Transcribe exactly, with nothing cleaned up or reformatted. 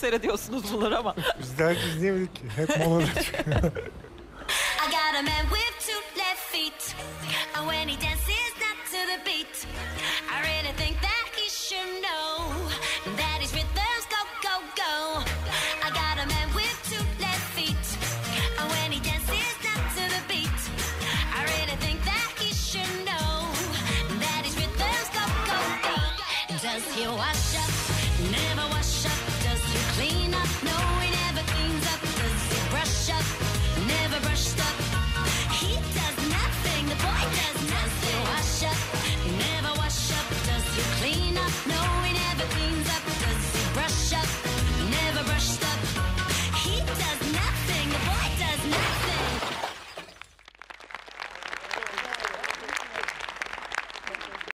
seyrediyorsunuz bunları ama. Biz de hiç izleyemedik ki. Hep monoda çıkıyor. I got a man with two left feet, and when he dances